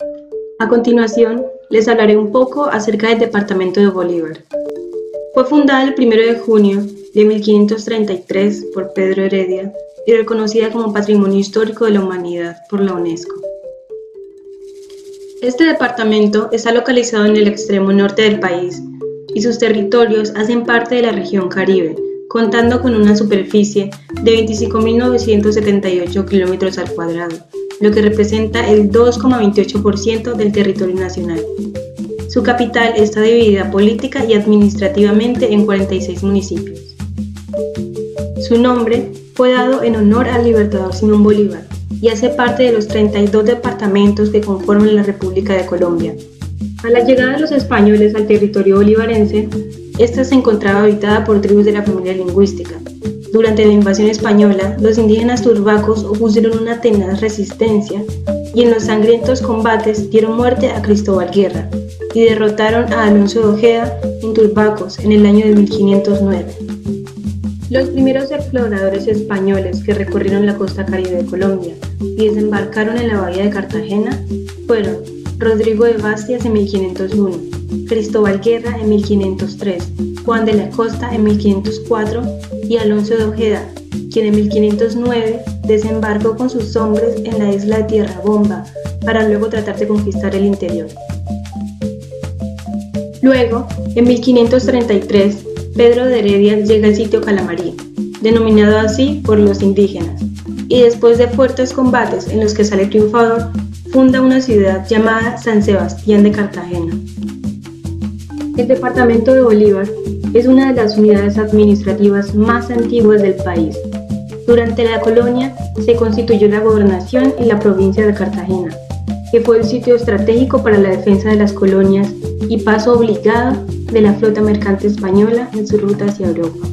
A continuación, les hablaré un poco acerca del departamento de Bolívar. Fue fundada el 1 de junio de 1533 por Pedro Heredia y reconocida como Patrimonio Histórico de la Humanidad por la UNESCO. Este departamento está localizado en el extremo norte del país y sus territorios hacen parte de la región Caribe, contando con una superficie de 25.978 kilómetros al cuadrado, lo que representa el 2,28% del territorio nacional. Su capital está dividida política y administrativamente en 46 municipios. Su nombre fue dado en honor al libertador Simón Bolívar y hace parte de los 32 departamentos que conforman la República de Colombia. A la llegada de los españoles al territorio bolivarense, esta se encontraba habitada por tribus de la familia lingüística. Durante la invasión española, los indígenas turbacos opusieron una tenaz resistencia y en los sangrientos combates dieron muerte a Cristóbal Guerra y derrotaron a Alonso de Ojeda en Turbacos en el año de 1509. Los primeros exploradores españoles que recorrieron la costa caribe de Colombia y desembarcaron en la bahía de Cartagena fueron Rodrigo de Bastias en 1501, Cristóbal Guerra en 1503, Juan de la Costa en 1504 y Alonso de Ojeda, quien en 1509 desembarcó con sus hombres en la isla de Tierra Bomba para luego tratar de conquistar el interior. Luego, en 1533, Pedro de Heredia llega al sitio Calamarí, denominado así por los indígenas, y después de fuertes combates en los que sale triunfador, funda una ciudad llamada San Sebastián de Cartagena. El departamento de Bolívar es una de las unidades administrativas más antiguas del país. Durante la colonia se constituyó la gobernación y la provincia de Cartagena, que fue el sitio estratégico para la defensa de las colonias y paso obligado de la flota mercante española en su ruta hacia Europa.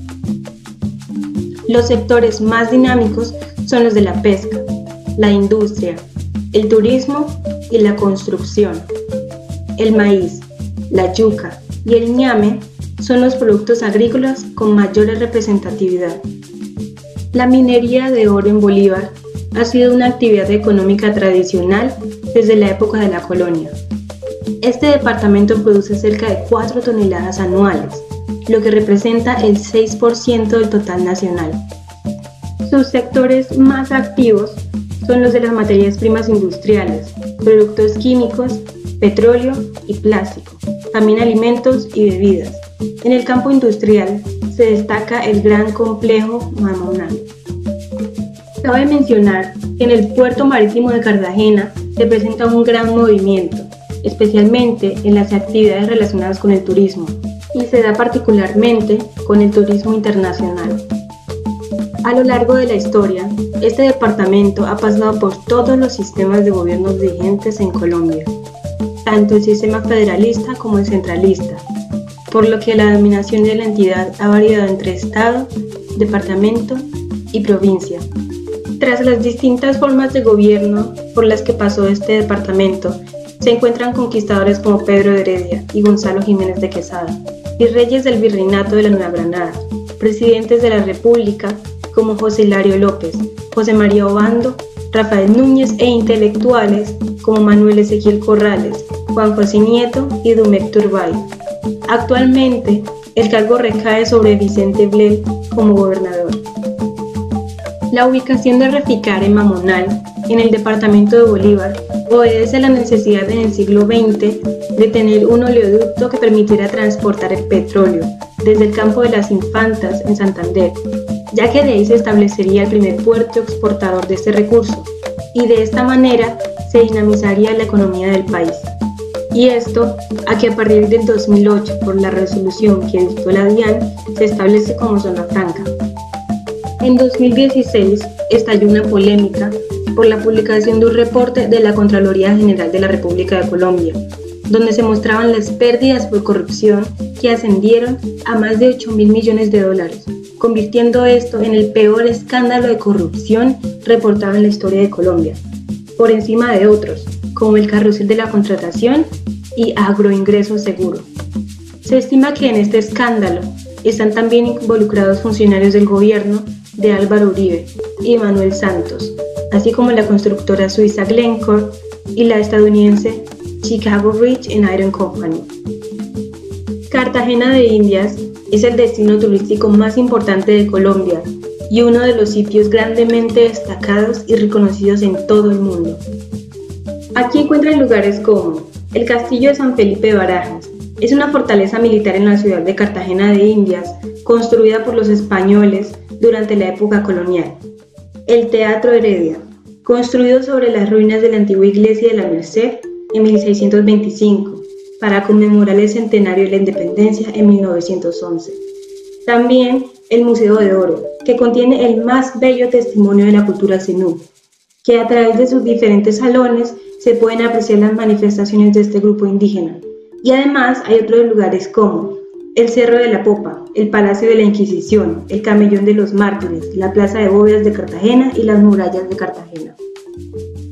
Los sectores más dinámicos son los de la pesca, la industria, el turismo y la construcción. El maíz, la yuca y el ñame son los productos agrícolas con mayor representatividad. La minería de oro en Bolívar ha sido una actividad económica tradicional desde la época de la colonia. Este departamento produce cerca de 4 toneladas anuales, lo que representa el 6% del total nacional. Sus sectores más activos son los de las materias primas industriales, productos químicos, petróleo y plástico, también alimentos y bebidas. En el campo industrial se destaca el gran complejo Mamonal. Cabe mencionar que en el puerto marítimo de Cartagena se presenta un gran movimiento, especialmente en las actividades relacionadas con el turismo, y se da particularmente con el turismo internacional. A lo largo de la historia, este departamento ha pasado por todos los sistemas de gobiernos vigentes en Colombia, tanto el sistema federalista como el centralista, por lo que la dominación de la entidad ha variado entre estado, departamento y provincia. Tras las distintas formas de gobierno por las que pasó este departamento, se encuentran conquistadores como Pedro de Heredia y Gonzalo Jiménez de Quesada, y reyes del Virreinato de la Nueva Granada, presidentes de la República como José Hilario López, José María Obando, Rafael Núñez e intelectuales como Manuel Ezequiel Corrales, Juan José Nieto y Domecq Turbay. Actualmente, el cargo recae sobre Vicente Blel como gobernador. La ubicación de Reficar en Mamonal, en el departamento de Bolívar, obedece a la necesidad en el siglo XX de tener un oleoducto que permitiera transportar el petróleo desde el campo de las Infantas en Santander, ya que de ahí se establecería el primer puerto exportador de este recurso, y de esta manera se dinamizaría la economía del país. Y esto a que a partir del 2008, por la resolución que dictó la DIAN, se establece como zona franca. En 2016 estalló una polémica por la publicación de un reporte de la Contraloría General de la República de Colombia, donde se mostraban las pérdidas por corrupción que ascendieron a más de 8.000 millones de dólares, convirtiendo esto en el peor escándalo de corrupción reportado en la historia de Colombia, por encima de otros, como el carrusel de la contratación y Agroingreso Seguro. Se estima que en este escándalo están también involucrados funcionarios del gobierno de Álvaro Uribe y Manuel Santos, así como la constructora suiza Glencore y la estadounidense Chicago Bridge and Iron Company. Cartagena de Indias es el destino turístico más importante de Colombia y uno de los sitios grandemente destacados y reconocidos en todo el mundo. Aquí encuentran lugares como el Castillo de San Felipe de Barajas. Es una fortaleza militar en la ciudad de Cartagena de Indias, construida por los españoles durante la época colonial. El Teatro Heredia, construido sobre las ruinas de la antigua iglesia de la Merced en 1625, para conmemorar el centenario de la independencia en 1911. También el Museo de Oro, que contiene el más bello testimonio de la cultura zenú, que a través de sus diferentes salones se pueden apreciar las manifestaciones de este grupo indígena. Y además hay otros lugares como el Cerro de la Popa, el Palacio de la Inquisición, el Camellón de los Mártires, la Plaza de Bóvedas de Cartagena y las murallas de Cartagena.